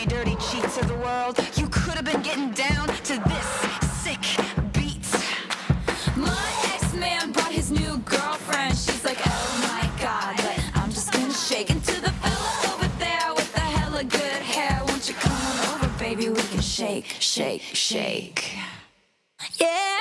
dirty, dirty cheats of the world. You could have been getting down to this sick beat. My ex-man brought his new girlfriend. She's like, oh my God, but I'm just gonna shake. Into the fella over there with the hella good hair. Won't you come on over, baby? We can shake, shake, shake. Yeah.